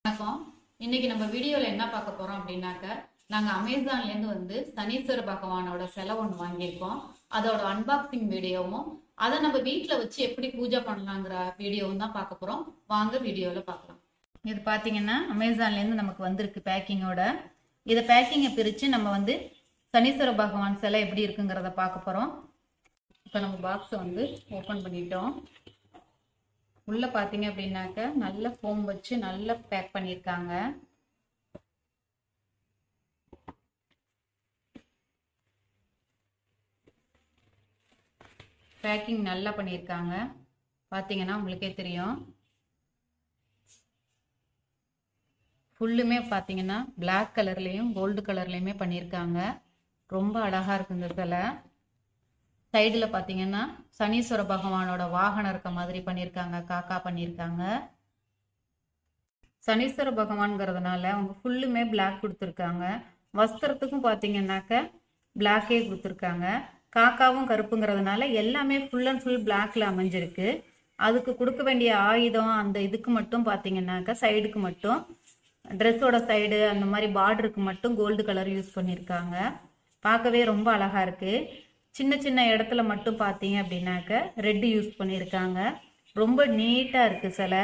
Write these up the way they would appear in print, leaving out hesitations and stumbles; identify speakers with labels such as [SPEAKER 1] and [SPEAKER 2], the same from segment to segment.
[SPEAKER 1] வணக்கம். இன்னைக்கு நம்ம வீடியோல என்ன பார்க்க போறோம் அப்படின்னாக்க, நாங்க அமேசான்ல இருந்து சனீஸ்வர பகவானோட சிலை ஒன்று வாங்கியிருக்கோம். அதோட அன்பாக்சிங் வீடியோவும் அதை நம்ம வீட்டுல வச்சு எப்படி பூஜை பண்ணலாங்கிற வீடியோவும் தான் பார்க்க போறோம். வாங்க வீடியோல பார்க்கலாம். இது பாத்தீங்கன்னா அமேசான்ல இருந்து நமக்கு வந்திருக்கு பேக்கிங்கோட. இதை பேக்கிங்கை பிரிச்சு நம்ம சனீஸ்வர பகவான் சிலை எப்படி இருக்குங்கிறத பார்க்க போறோம். இப்போ நம்ம பாக்ஸை ஓபன் பண்ணிட்டோம். உள்ள பாத்தீங்க அப்படின்னாக்க நல்ல ஃபோம் வச்சு நல்லா பேக் பண்ணியிருக்காங்க. பேக்கிங் நல்லா பண்ணியிருக்காங்க. பாத்தீங்கன்னா உங்களுக்கே தெரியும். ஃபுல்லுமே பாத்தீங்கன்னா பிளாக் கலர்லயும் கோல்டு கலர்லயுமே பண்ணியிருக்காங்க. ரொம்ப அழகா இருக்கு இந்த சிலை. சைடுல பாத்தீங்கன்னா சனீஸ்வர பகவானோட வாகனம் இருக்க மாதிரி பண்ணியிருக்காங்க. காக்கா பண்ணியிருக்காங்க. சனீஸ்வர பகவான்ங்கிறதுனால அவங்க ஃபுல்லுமே பிளாக் கொடுத்துருக்காங்க. வஸ்திரத்துக்கும் பாத்தீங்கன்னாக்க பிளாக்கே கொடுத்துருக்காங்க. காக்காவும் கருப்புங்கிறதுனால எல்லாமே ஃபுல் அண்ட் ஃபுல் பிளாக்ல அமைஞ்சிருக்கு. அதுக்கு கொடுக்க வேண்டிய ஆயுதம் அந்த இதுக்கு மட்டும் பாத்தீங்கன்னாக்க சைடுக்கு மட்டும் ட்ரெஸ்ஸோட சைடு அந்த மாதிரி பார்டருக்கு மட்டும் கோல்டு கலர் யூஸ் பண்ணியிருக்காங்க. பார்க்கவே ரொம்ப அழகா இருக்கு. சின்ன சின்ன இடத்துல மட்டும் பார்த்தீங்க அப்படின்னாக்க ரெட் யூஸ் பண்ணியிருக்காங்க. ரொம்ப நீட்டாக இருக்கு சிலை.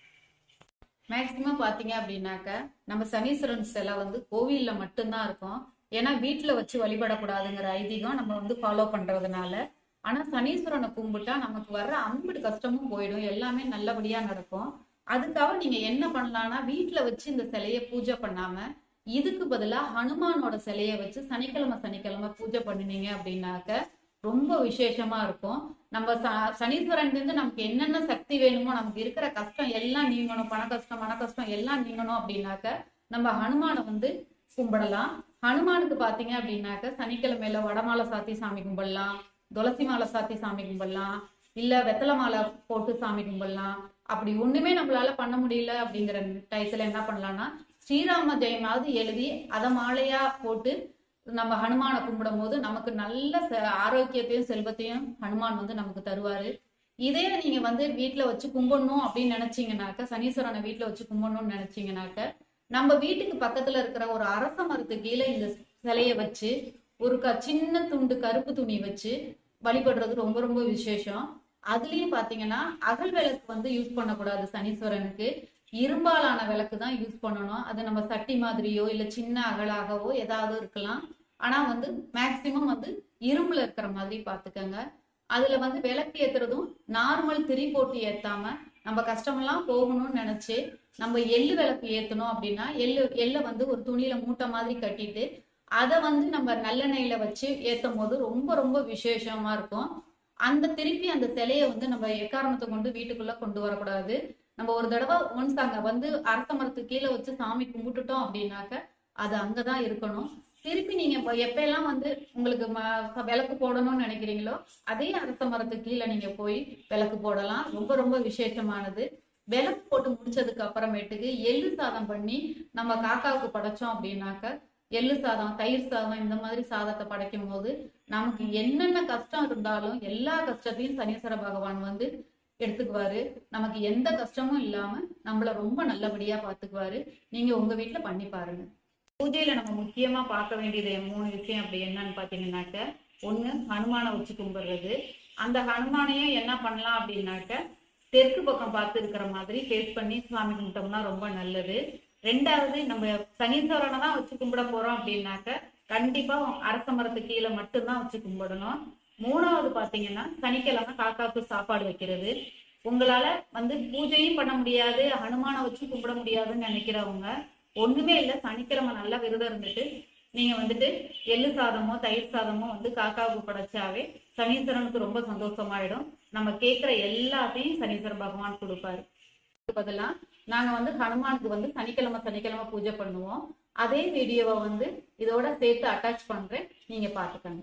[SPEAKER 1] மேக்சிமம் பார்த்தீங்க அப்படின்னாக்க நம்ம சனீஸ்வரன் சிலை கோவிலில் மட்டும்தான் இருக்கும். ஏன்னா வீட்டில் வச்சு வழிபடக்கூடாதுங்கிற ஐதீகம் நம்ம ஃபாலோ பண்ணுறதுனால. ஆனால் சனீஸ்வரனை கும்பிட்டா நமக்கு வர்ற அம்பிட்டு கஷ்டமும் போயிடும். எல்லாமே நல்லபடியாக நடக்கும். அதுக்காக நீங்கள் என்ன பண்ணலான்னா வீட்டில் வச்சு இந்த சிலையை பூஜை பண்ணாமல் இதுக்கு பதிலா ஹனுமானோட சிலையை வச்சு சனிக்கிழமை பூஜை பண்ணினீங்க அப்படின்னாக்க ரொம்ப விசேஷமா இருக்கும். நம்ம சனீஸ்வரன் நமக்கு என்னென்ன சக்தி வேணுமோ, நமக்கு இருக்கிற கஷ்டம் எல்லாம் நீங்கணும், பண கஷ்டம் மன கஷ்டம் எல்லாம் நீங்கணும் அப்படின்னாக்க நம்ம ஹனுமானை கும்பிடலாம். ஹனுமானுக்கு பாத்தீங்க அப்படின்னாக்க சனிக்கிழமையில வடமாலை சாத்தி சாமி கும்பிடலாம், துளசி மாலை சாத்தி சாமி கும்பிடலாம், இல்ல வெத்தலை மாலை போட்டு சாமி கும்பிடலாம். அப்படி ஒண்ணுமே நம்மளால பண்ண முடியல அப்படிங்கிற டயத்துல என்ன பண்ணலாம்னா ஸ்ரீராம ஜெயமாவது எழுதி அதை மாலையா போட்டு நம்ம ஹனுமானை கும்பிடும் போது நமக்கு நல்ல ஆரோக்கியத்தையும் செல்வத்தையும் ஹனுமான் நமக்கு தருவாரு. இதே நீங்க வீட்டுல வச்சு கும்பிடணும் அப்படின்னு நினைச்சீங்கன்னாக்க, சனீஸ்வரனை வீட்டுல வச்சு கும்பிடணும்னு நினைச்சீங்கன்னாக்க நம்ம வீட்டுக்கு பக்கத்துல இருக்கிற ஒரு அரச மரத்து கீழே இந்த சிலையை வச்சு ஒரு சின்ன துண்டு கருப்பு துணி வச்சு வழிபடுறது ரொம்ப ரொம்ப விசேஷம். அதுலயும் பாத்தீங்கன்னா அகல் விளக்கு யூஸ் பண்ணக்கூடாது. சனீஸ்வரனுக்கு இரும்பாலான விளக்கு தான் யூஸ் பண்ணணும். அது நம்ம சட்டி மாதிரியோ இல்ல சின்ன அகலாகவோ ஏதாவது இருக்கலாம். ஆனா மேக்சிமம் இரும்புல இருக்கிற மாதிரி பாத்துக்கோங்க. அதுல விளக்கு ஏத்துறதும் நார்மல் திரி போட்டு ஏத்தாம நம்ம கஷ்டமெல்லாம் போகணும்னு நினைச்சு நம்ம எள்ளு விளக்கு ஏத்தணும் அப்படின்னா எள்ள ஒரு துணியில மூட்டை மாதிரி கட்டிட்டு அதை நம்ம நல்லெண்ணெயில வச்சு ஏத்தும் போது ரொம்ப ரொம்ப விசேஷமா இருக்கும். அந்த திருப்பி அந்த சிலையை நம்ம எக்காரணத்தை கொண்டு வீட்டுக்குள்ள கொண்டு வரக்கூடாது. நம்ம ஒரு தடவை ஒன்ஸ் அங்க அரச மரத்துக்கு கீழே வச்சு சாமி கும்பிட்டுட்டோம் அப்படின்னாக்க அது அங்கதான் இருக்கணும். திருப்பி நீங்க எப்பெல்லாம் உங்களுக்கு விளக்கு போடணும்னு நினைக்கிறீங்களோ அதே அரச மரத்துக்கு கீழே நீங்க போய் விளக்கு போடலாம். ரொம்ப ரொம்ப விசேஷமானது. விளக்கு போட்டு முடிச்சதுக்கு அப்புறமேட்டுக்கு எள்ளு சாதம் பண்ணி நம்ம காக்காவுக்கு படைச்சோம் அப்படின்னாக்க எள்ளு சாதம், தயிர் சாதம் இந்த மாதிரி சாதத்தை படைக்கும் போது நமக்கு என்னென்ன கஷ்டம் இருந்தாலும் எல்லா கஷ்டத்தையும் சனீஸ்வர பகவான் எடுத்துக்குவாரு. நமக்கு எந்த கஷ்டமும் இல்லாம நம்மள ரொம்ப நல்லபடியா பாத்துக்குவாரு. நீங்க உங்க வீட்டுல பண்ணி பாருங்க. பூஜையில நம்ம முக்கியமா பார்க்க வேண்டியது 3 விஷயம் அப்படி என்னன்னு பாத்தீங்கன்னாக்க, ஒண்ணு ஹனுமானை வச்சு கும்பிடுறது. அந்த ஹனுமானையும் என்ன பண்ணலாம் அப்படின்னாக்க தெற்கு பக்கம் பார்த்து இருக்கிற மாதிரி ஃபேஸ் பண்ணி சாமி கும்பிட்டோம்னா ரொம்ப நல்லது. 2வது நம்ம சனீஸ்வரனை தான் வச்சு கும்பிட போறோம் அப்படின்னாக்க கண்டிப்பா அரச மரத்து கீழே மட்டும்தான் வச்சு கும்பிடணும். 3வது பாத்தீங்கன்னா சனிக்கிழமை காக்காவுக்கு சாப்பாடு வைக்கிறது. உங்களால பூஜையும் பண்ண முடியாது, ஹனுமானை வச்சு கும்பிட முடியாதுன்னு நினைக்கிறவங்க ஒண்ணுமே இல்லை, சனிக்கிழமை நல்லா விரதம் இருந்துட்டு நீங்க எள்ளு சாதமோ தயிர் சாதமோ காக்காவுக்கு படைச்சாவே சனீஸ்வரனுக்கு ரொம்ப சந்தோஷமாயிடும். நம்ம கேட்கிற எல்லாத்தையும் சனீஸ்வர பகவான் கொடுப்பாரு. பதிலா நாங்க ஹனுமானுக்கு சனிக்கிழமை பூஜை பண்ணுவோம். அதே வீடியோவை இதோட சேர்த்து அட்டாச் பண்றேன், நீங்க பாத்துக்கங்க.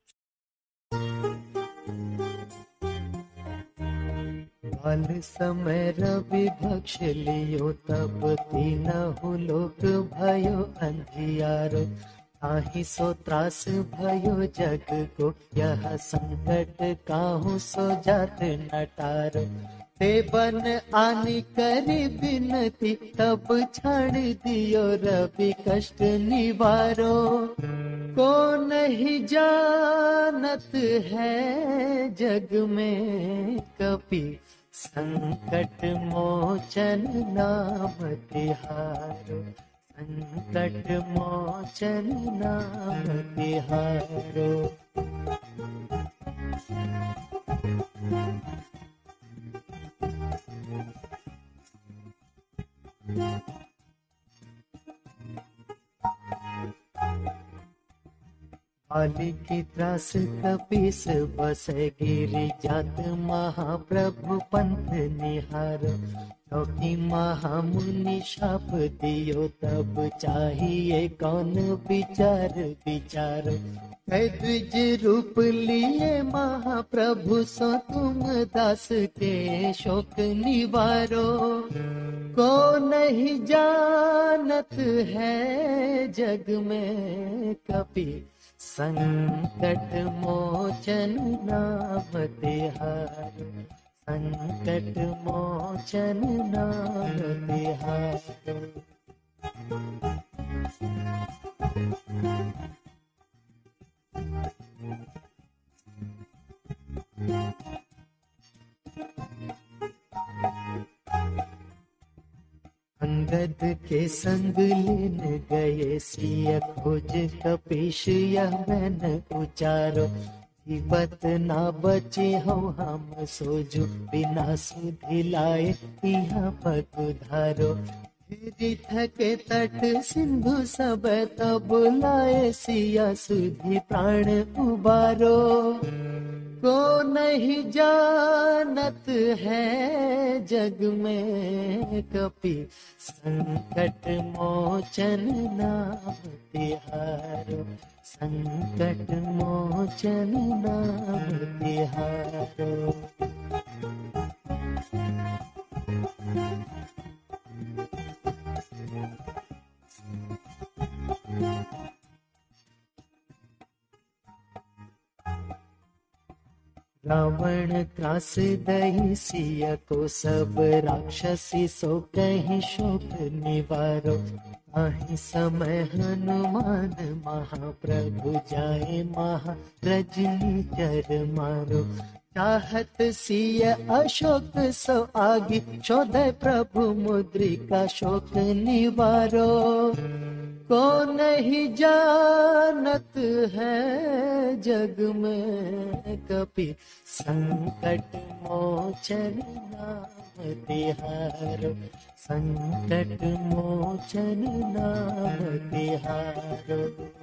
[SPEAKER 2] बाल समय रवि भक्ष लियो तब तीनहु लोक भयो अंधियारो ताहि सो त्रास भयो जग को यह संकट काहू सो जात नटार ते बन आनी करी बिनती, तब छाड़ दियो रवि कष्ट निवारो। को नहीं जानत है जग में कपि, संकट मोचन नाम तिहारो। संकट मोचन नाम तिहारो। बाली की त्रास कपीस बसे, गिरि जात महाप्रभु पंथ निहारो। चौकी महामुनि शाप दियो, तब चाहिए कौन विचार विचारो। कह द्विज रूप लिए महाप्रभु, सो तुम दास के शोक निवारो। को नहीं जानत है जग में कपि, संकट मोचन नाम तिहारो। संकट मोचन नाम तिहारो। अंगद के संग लेन गए, सिय खोज कपीश यह मैन उचारो। जीवत ना बचे हो हम सोजो, बिना सुधि लाए यहाँ पगुधारो। तीर्थ के तट सिंधु सब, तब लाए सिया सुधि प्राण उबारो। को नहीं जानत है जग में कपि, संकट मोचन नाम तिहारो। संकट मोचन नाम तिहारो। रावण त्रास दही सिय को, सब राक्षसी सो कहीं शोक निवारो। आहि समय हनुमान महाप्रभु, जाए महा रजनी चर मारो। चाहत सिय अशोक सो आगे, शोधे प्रभु मुद्रिका शोक निवारो। को नहीं जानत है जग में कपि, संकट मोचन नाम तिहारो। संकट मोचन नाम तिहारो।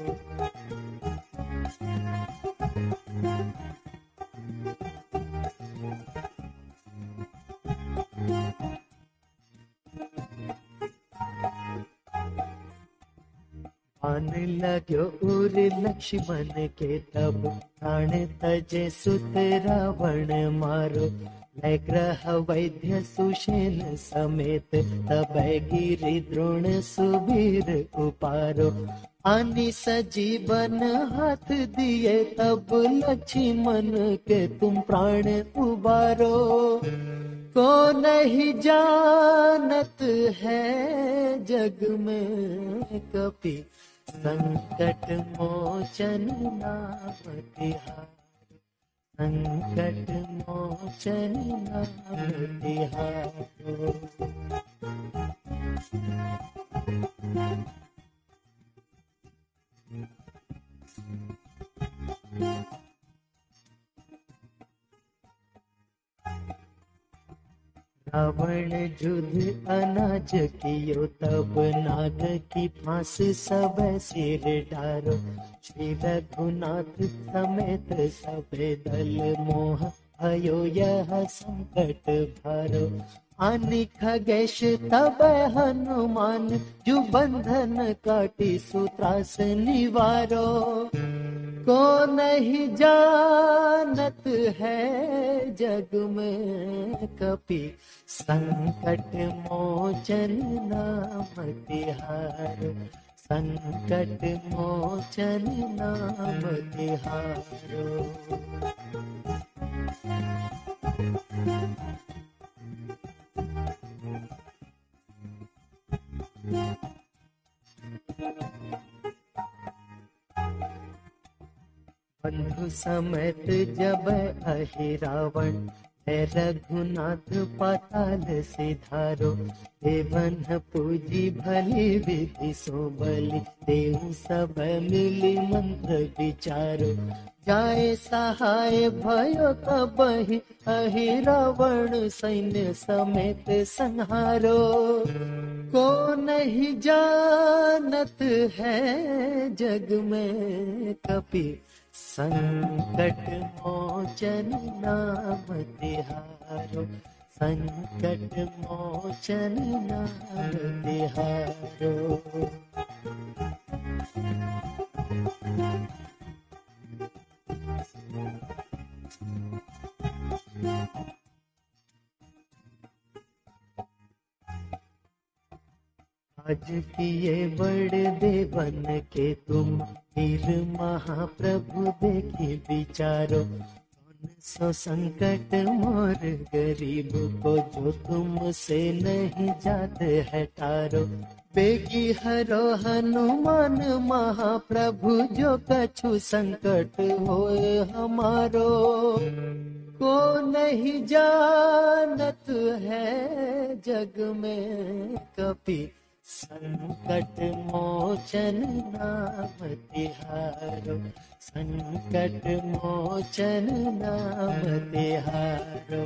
[SPEAKER 2] आन लाग्यो उर लक्ष्मण के, तब प्राण तजे सुत रावण मारो। लय ग्रह वैद्य सुषेण समेत, तब गिरि द्रोण सुबीर उपारो। आनी सजीवन हाथ दिए, तब लक्ष्मण के तुम प्राण उबारो। को नहीं जानत है जग में कपि, संकट मोचन नाम तिहारो। संकट मोचन नाम तिहारो। रावण युद्ध अनाज कियो, तब नाग की फांस सब सिर डारो। श्री रघुनाथ समेत सब दल, मोह भयो यह संकट भारो। आनि खगेश तब हनुमान, जो बंधन काटी सूत्रास निवारो। को नहीं जानत है जग में कपि, संकट मोचन नाम तिहारो। संकट मोचन नाम तिहारो। बंधु समेत जब अहि रावण, है रघुनाथ पाताल सिधारो। देवन पूजी भली विधि सो बलि, देहु सब मिली मंत्र विचारो। जाए सहाय भयो तबहि, अहि रावण सैन्य समेत संहारो। को नहीं जानत है जग में कपि, संकट मोचन नाम तिहारो। संकट मोचन नाम तिहारो। आज किए बड़े देवन के तुम, फिर महाप्रभु देखी विचारो। कौन सो संकट मोर गरीब को, जो तुमसे नहीं जात है टारो। बेगी हरो हनुमान महाप्रभु, जो कछु संकट होए हमारो। को नहीं जानत है जग में कपि, संकट मोचन नाम तिहारो। संकट मोचन नाम तिहारो।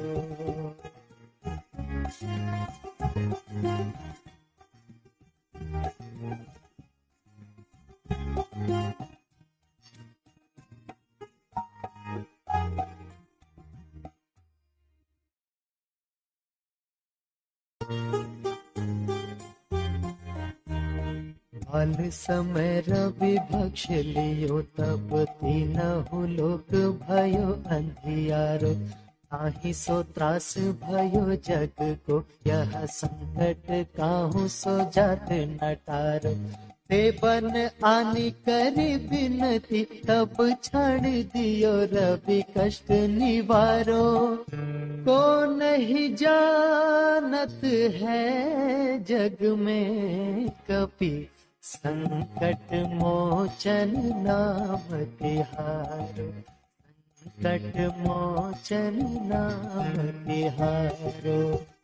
[SPEAKER 2] बाल समय रवि भक्ष लियो, तब तीनहु लोक भयो अंधियारो। ताहि सो त्रास भयो जग को, यह संकट काहू सो जात नटारो। देवन आनी करी बिनती, तब छाड़ दियो रवि कष्ट निवारो। को नहीं जानत है जग में कपि, संकट मोचन नाम तिहारो। संकट मोचन नाम तिहारो।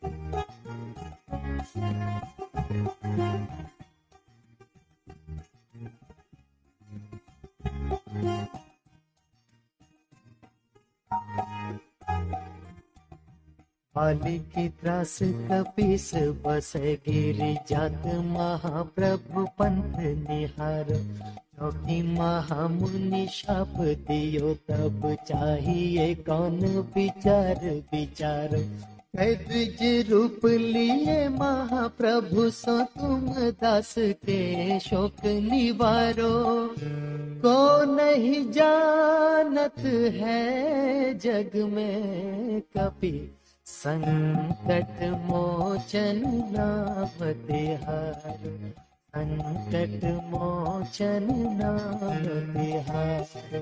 [SPEAKER 2] बाली की त्रास कपीस बसे, गिरि जात महाप्रभु पंथ निहार। चौकी महामुनि शाप दियो, तब चाहिए कौन विचार विचार। द्विज रूप लिए महाप्रभु, सो तुम दास के शोक निवारो। को नहीं जानत है जग में कपि, संकट मोचन नाम तिहारो। संकट मोचन नाम तिहारो।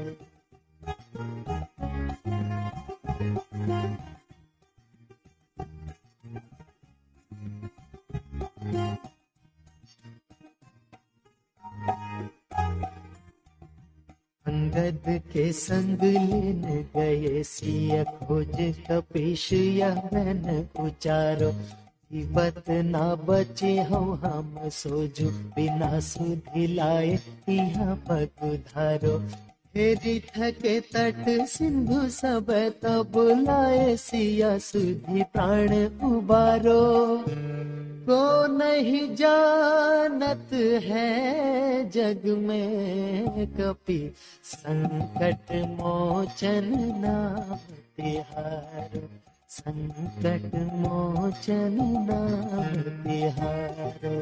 [SPEAKER 2] अंगद के संग लेन गए, सिय खोज कपीश यह मन उचारो। जीवत ना बचे हो हम सोजु, बिना सुधि लाए यहाँ पगुधारो। फेरी थके तट सिंधु सब, तब लाए सिया सुधि प्राण उबारो। को नहीं जानत है जग में कपि, संकट मोचन नाम तिहारो। संकट मोचन नाम तिहारो।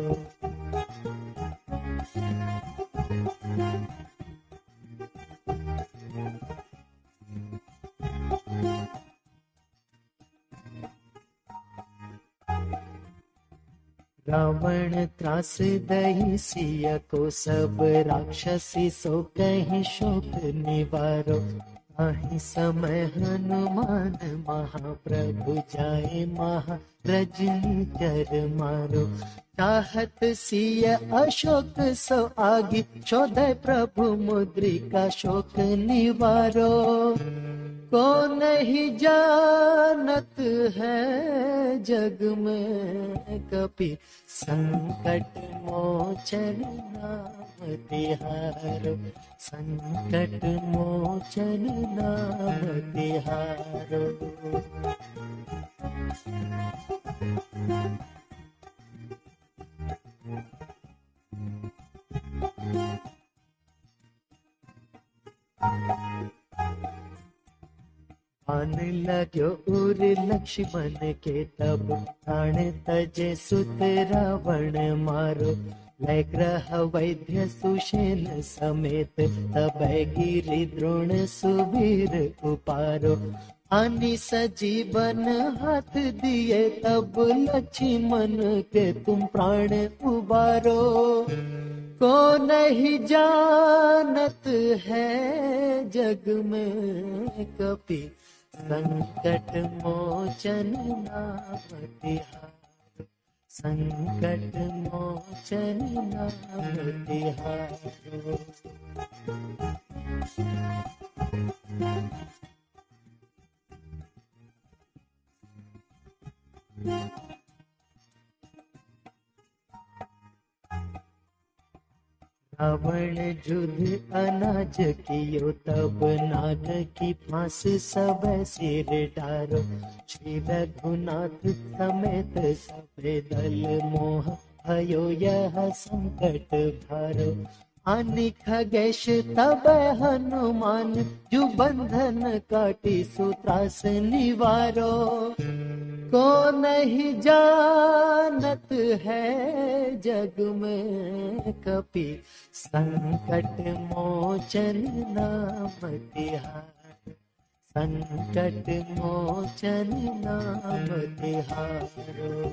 [SPEAKER 2] रावण त्रास दही सिया को, सब राक्षसी सो कहीं शोक निवारो। आहि समय हनुमान महाप्रभु, जाए महा रजनी चर मारो। चाहत सिय अशोक सो आगी, शोधय प्रभु मुद्रिका शोक निवारो। को नहीं जानत है जग में कपि, संकट मोचन नाम तिहारो। संकट मोचन नाम तिहारो। आन लाग्यो उर लक्ष्मण के तब, प्राण तजे सुत रावण मारो। लै ग्रह वैद्य सुषेण समेत, तबै गिरि द्रोण सुवीर उपारो। आनी सजीवन हाथ दिए, तब लक्ष्मण के तुम प्राण उबारो। को नहीं जानत है जग में कपि, संकट मोचन नाम तिहारो। संकट मोचन नाम तिहारो। रावण युद्ध अनाज कियो, तब नाग की फांस सब सिर डारो। श्री रघुनाथ समेत सब दल, मोह भयो यह संकट भारो। आनि खगेश तब हनुमान, जो बंधन काटी सूत्रास निवारो। को नहीं जानत है जग में कपि, संकट मोचन नाम तिहारो। संकट मोचन नाम तिहारो।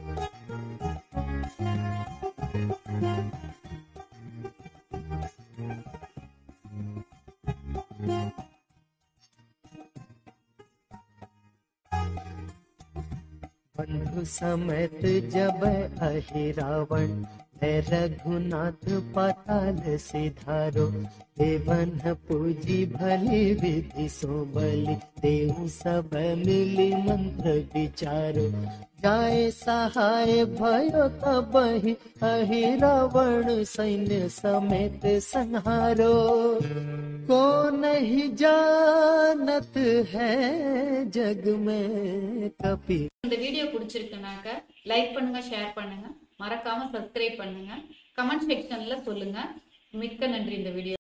[SPEAKER 2] बंधु समेत जब अहि रावण, रघुनाथ पाताल सिधारो। देवन पूजी भली विधि सो बलि, देहु सब मिली मंत्र विचारो। जाए सहाय भयो तबहि, अहि रावण सैन्य समेत संहारो। को नहीं जानत है जग में कपि।
[SPEAKER 1] இந்த வீடியோ பிடிச்சிருக்குனாக்க லைக் பண்ணுங்க, ஷேர் பண்ணுங்க, மறக்காம சப்ஸ்கிரைப் பண்ணுங்க, கமெண்ட் செக்ஷன்ல சொல்லுங்க. மிக்க நன்றி இந்த வீடியோ